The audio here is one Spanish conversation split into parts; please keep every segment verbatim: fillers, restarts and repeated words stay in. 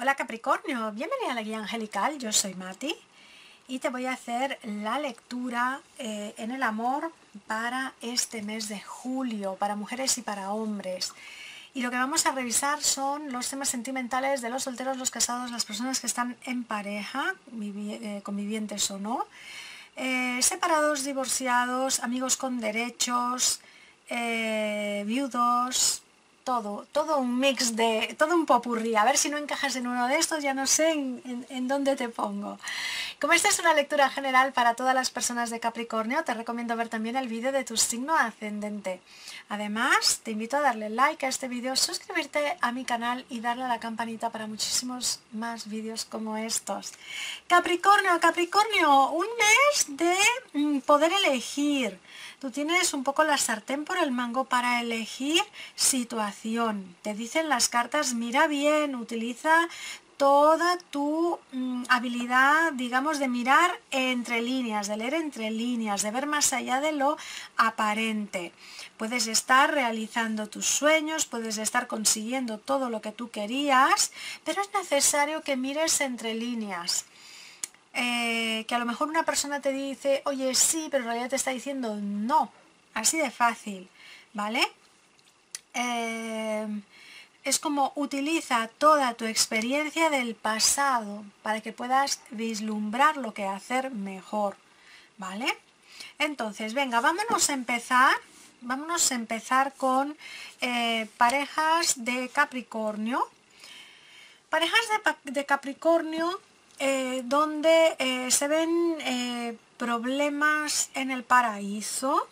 Hola Capricornio, bienvenida a la guía angelical, yo soy Mati y te voy a hacer la lectura eh, en el amor para este mes de julio, para mujeres y para hombres. Y lo que vamos a revisar son los temas sentimentales de los solteros, los casados, las personas que están en pareja, eh, convivientes o no, eh, separados, divorciados, amigos con derechos, eh, viudos, todo, todo un mix de, todo un popurrí. A ver si no encajas en uno de estos, ya no sé en, en, en dónde te pongo. Como esta es una lectura general para todas las personas de Capricornio, te recomiendo ver también el vídeo de tu signo ascendente. Además, te invito a darle like a este vídeo, suscribirte a mi canal y darle a la campanita para muchísimos más vídeos como estos. Capricornio, Capricornio, un mes de mm, poder elegir. Tú tienes un poco la sartén por el mango para elegir situación. Te dicen las cartas, mira bien, utiliza toda tu mm, habilidad, digamos, de mirar entre líneas, de leer entre líneas, de ver más allá de lo aparente. Puedes estar realizando tus sueños, puedes estar consiguiendo todo lo que tú querías, pero es necesario que mires entre líneas. Eh, que a lo mejor una persona te dice, oye, sí, pero en realidad te está diciendo no. Así de fácil, ¿vale? Eh, es como utiliza toda tu experiencia del pasado para que puedas vislumbrar lo que hacer mejor, ¿vale? Entonces, venga, vámonos a empezar. Vámonos a empezar con eh, parejas de Capricornio. Parejas de, de Capricornio eh, donde eh, se ven eh, problemas en el paraíso.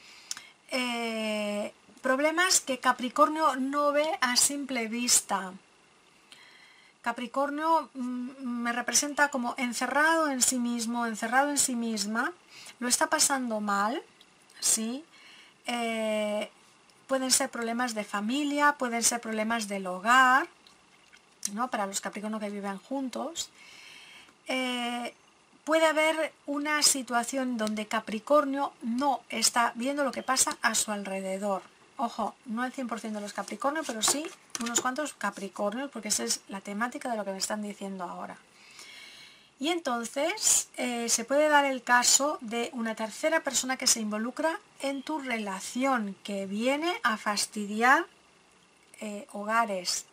Eh, problemas que Capricornio no ve a simple vista. Capricornio mm, me representa como encerrado en sí mismo, encerrado en sí misma, lo está pasando mal, ¿sí? Eh, pueden ser problemas de familia, pueden ser problemas del hogar, ¿no? Para los Capricornio que viven juntos. Eh, puede haber una situación donde Capricornio no está viendo lo que pasa a su alrededor. Ojo, no el cien por ciento de los Capricornio, pero sí unos cuantos Capricornios, porque esa es la temática de lo que me están diciendo ahora. Y entonces eh, se puede dar el caso de una tercera persona que se involucra en tu relación, que viene a fastidiar eh, hogares.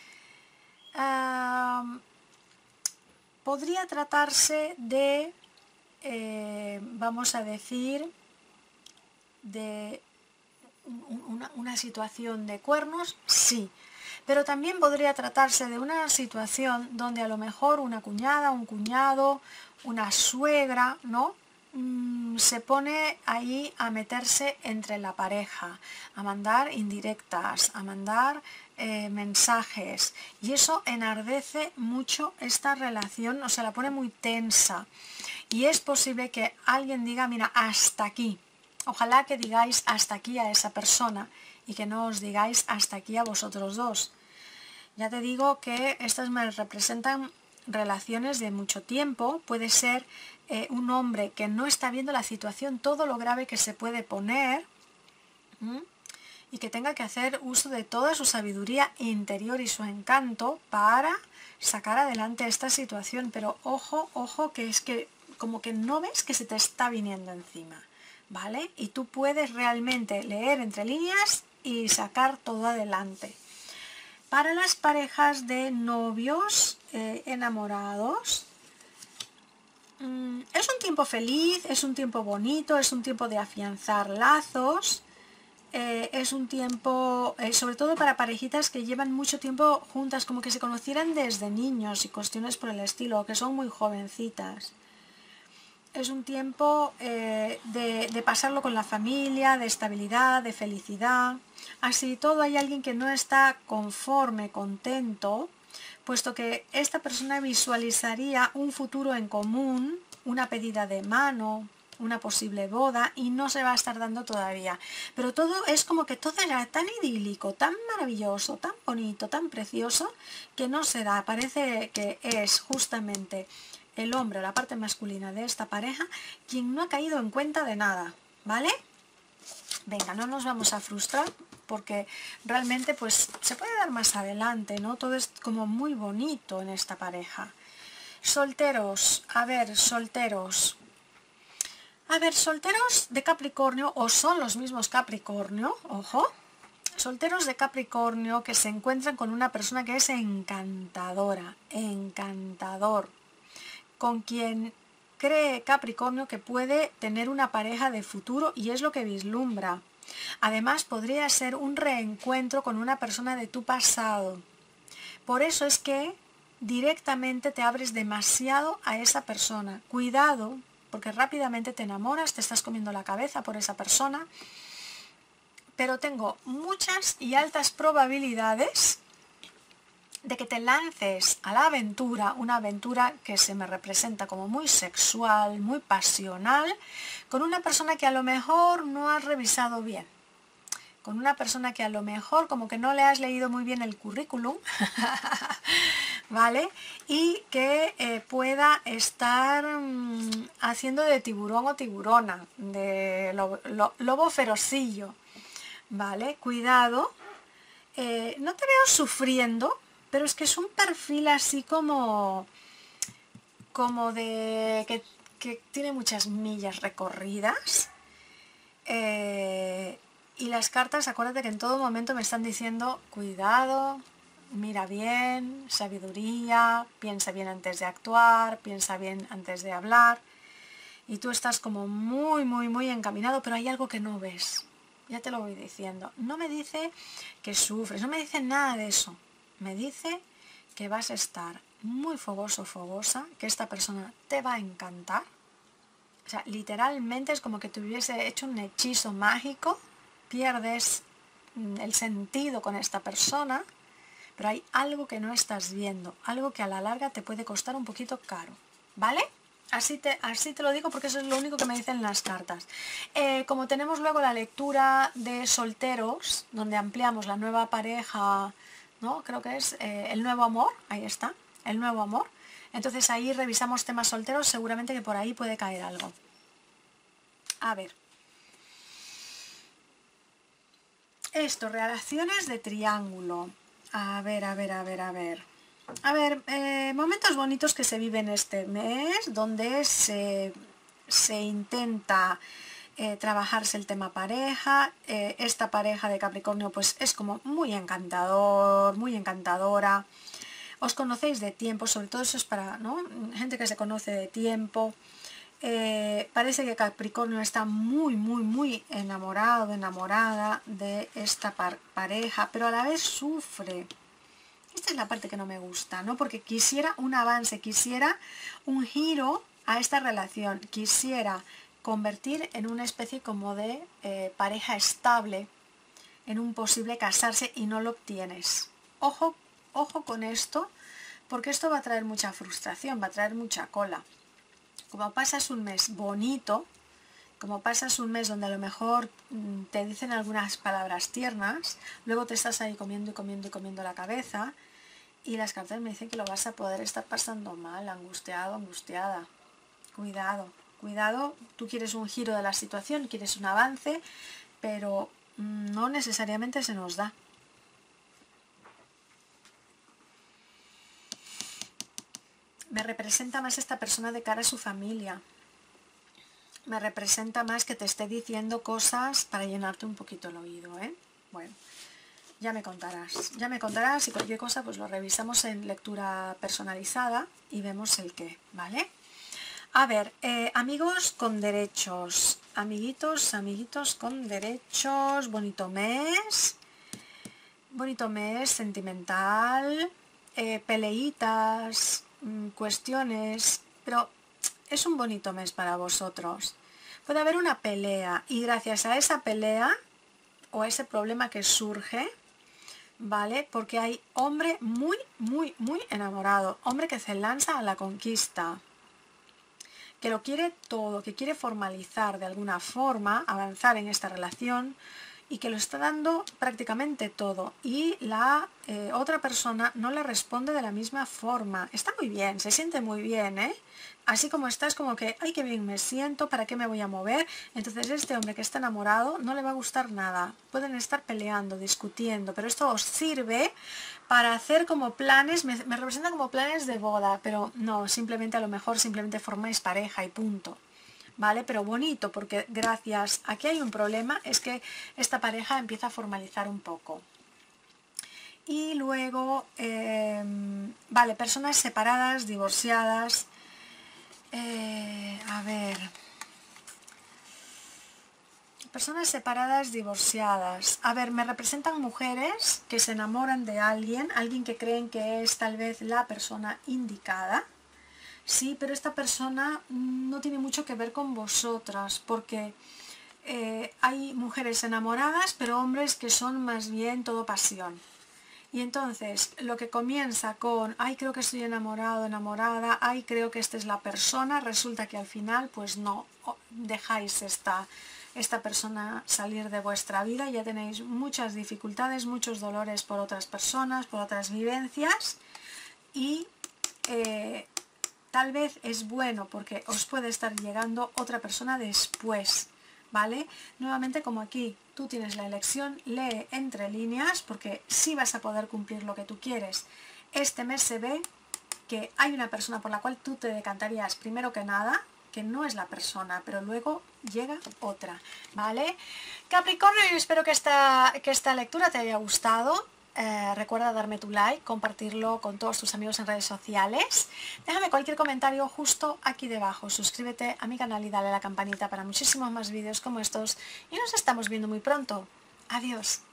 Uh, podría tratarse de, eh, vamos a decir, de una, una situación de cuernos, sí. Pero también podría tratarse de una situación donde a lo mejor una cuñada, un cuñado, una suegra, ¿no? Mm, se pone ahí a meterse entre la pareja, a mandar indirectas, a mandar eh, mensajes. Y eso enardece mucho esta relación, o sea, la pone muy tensa. Y es posible que alguien diga, mira, hasta aquí. Ojalá que digáis hasta aquí a esa persona y que no os digáis hasta aquí a vosotros dos. Ya te digo que estas me representan relaciones de mucho tiempo. Puede ser eh, un hombre que no está viendo la situación, todo lo grave que se puede poner, ¿m? y que tenga que hacer uso de toda su sabiduría interior y su encanto para sacar adelante esta situación. Pero ojo, ojo, que es que como que no ves que se te está viniendo encima, ¿vale? Y tú puedes realmente leer entre líneas y sacar todo adelante. Para las parejas de novios eh, enamorados, mmm, es un tiempo feliz, es un tiempo bonito, es un tiempo de afianzar lazos, eh, es un tiempo, eh, sobre todo para parejitas que llevan mucho tiempo juntas, como que se conocieran desde niños y cuestiones por el estilo, que son muy jovencitas. Es un tiempo eh, de, de pasarlo con la familia, de estabilidad, de felicidad. Así todo, hay alguien que no está conforme, contento, puesto que esta persona visualizaría un futuro en común, una pedida de mano, una posible boda, y no se va a estar dando todavía. Pero todo es como que todo era tan idílico, tan maravilloso, tan bonito, tan precioso, que no se da. Parece que es justamente el hombre, la parte masculina de esta pareja, quien no ha caído en cuenta de nada, ¿vale? Venga, no nos vamos a frustrar porque realmente pues se puede dar más adelante, ¿no? Todo es como muy bonito en esta pareja. Solteros, a ver, solteros. A ver, solteros de Capricornio, o son los mismos Capricornio, ojo. Solteros de Capricornio que se encuentran con una persona que es encantadora, encantador, con quien cree Capricornio que puede tener una pareja de futuro y es lo que vislumbra. Además, podría ser un reencuentro con una persona de tu pasado. Por eso es que directamente te abres demasiado a esa persona. Cuidado, porque rápidamente te enamoras, te estás comiendo la cabeza por esa persona. Pero tengo muchas y altas probabilidades de que te lances a la aventura, una aventura que se me representa como muy sexual, muy pasional, con una persona que a lo mejor no has revisado bien, con una persona que a lo mejor como que no le has leído muy bien el currículum, ¿vale? Y que eh, pueda estar mmm, haciendo de tiburón o tiburona, de lobo, lo, lobo ferocillo, ¿vale? Cuidado, eh, no te veo sufriendo, pero es que es un perfil así como, como de que, que tiene muchas millas recorridas. Eh, y las cartas, acuérdate que en todo momento me están diciendo, cuidado, mira bien, sabiduría, piensa bien antes de actuar, piensa bien antes de hablar. Y tú estás como muy, muy, muy encaminado, pero hay algo que no ves. Ya te lo voy diciendo. No me dice que sufres, no me dice nada de eso. Me dice que vas a estar muy fogoso, fogosa, que esta persona te va a encantar. O sea, literalmente es como que te hubiese hecho un hechizo mágico. Pierdes el sentido con esta persona, pero hay algo que no estás viendo, algo que a la larga te puede costar un poquito caro, ¿vale? Así te, así te lo digo porque eso es lo único que me dicen las cartas. Eh, como tenemos luego la lectura de solteros, donde ampliamos la nueva pareja, ¿no? Creo que es eh, el nuevo amor, ahí está, el nuevo amor. Entonces ahí revisamos temas solteros, seguramente que por ahí puede caer algo. A ver. Esto, relaciones de triángulo. A ver, a ver, a ver, a ver. A ver, eh, momentos bonitos que se viven este mes, donde se, se intenta eh, trabajarse el tema pareja. Eh, esta pareja de Capricornio pues es como muy encantador, muy encantadora. Os conocéis de tiempo, sobre todo eso es para, ¿no? Gente que se conoce de tiempo. Eh, parece que Capricornio está muy, muy, muy enamorado, enamorada de esta par pareja, pero a la vez sufre. Esta es la parte que no me gusta, ¿no? Porque quisiera un avance, quisiera un giro a esta relación, quisiera convertir en una especie como de eh, pareja estable, en un posible casarse y no lo obtienes. Ojo, ojo con esto, porque esto va a traer mucha frustración, va a traer mucha cola. Como pasas un mes bonito, como pasas un mes donde a lo mejor te dicen algunas palabras tiernas, luego te estás ahí comiendo y comiendo y comiendo la cabeza y las cartas me dicen que lo vas a poder estar pasando mal, angustiado, angustiada. Cuidado, cuidado, tú quieres un giro de la situación, quieres un avance, pero no necesariamente se nos da. Me representa más esta persona de cara a su familia. Me representa más que te esté diciendo cosas para llenarte un poquito el oído, ¿eh? Bueno, ya me contarás. Ya me contarás y cualquier cosa pues lo revisamos en lectura personalizada y vemos el qué, ¿vale? A ver, eh, amigos con derechos. Amiguitos, amiguitos con derechos. Bonito mes. Bonito mes, sentimental. Eh, peleitas, mmm, cuestiones. Pero es un bonito mes para vosotros. Puede haber una pelea y gracias a esa pelea o a ese problema que surge, ¿vale? Porque hay hombre muy, muy, muy enamorado. Hombre que se lanza a la conquista. Que lo quiere todo, que quiere formalizar de alguna forma, avanzar en esta relación y que lo está dando prácticamente todo y la eh, otra persona no le responde de la misma forma. Está muy bien, se siente muy bien, ¿eh? Así como está, es como que, ay, qué bien me siento, ¿para qué me voy a mover? Entonces este hombre que está enamorado no le va a gustar nada. Pueden estar peleando, discutiendo, pero esto os sirve para hacer como planes, me, me representa como planes de boda, pero no, simplemente a lo mejor simplemente formáis pareja y punto. ¿Vale? Pero bonito, porque gracias a que hay un problema es que esta pareja empieza a formalizar un poco. Y luego, eh, vale, personas separadas, divorciadas. Eh, a ver, personas separadas, divorciadas. A ver, me representan mujeres que se enamoran de alguien, alguien que creen que es tal vez la persona indicada. Sí, pero esta persona no tiene mucho que ver con vosotras, porque eh, hay mujeres enamoradas, pero hombres que son más bien todo pasión. Y entonces, lo que comienza con, ay, creo que estoy enamorado, enamorada, ay, creo que esta es la persona, resulta que al final, pues no, dejáis esta, esta persona salir de vuestra vida, ya tenéis muchas dificultades, muchos dolores por otras personas, por otras vivencias, y eh, tal vez es bueno porque os puede estar llegando otra persona después, ¿vale? Nuevamente, como aquí tú tienes la elección, lee entre líneas porque sí vas a poder cumplir lo que tú quieres. Este mes se ve que hay una persona por la cual tú te decantarías primero que nada, que no es la persona, pero luego llega otra, ¿vale? Capricornio, yo espero que esta, que esta lectura te haya gustado. Eh, recuerda darme tu like, compartirlo con todos tus amigos en redes sociales. Déjame cualquier comentario justo aquí debajo. Suscríbete a mi canal y dale a la campanita para muchísimos más vídeos como estos. Y nos estamos viendo muy pronto. Adiós.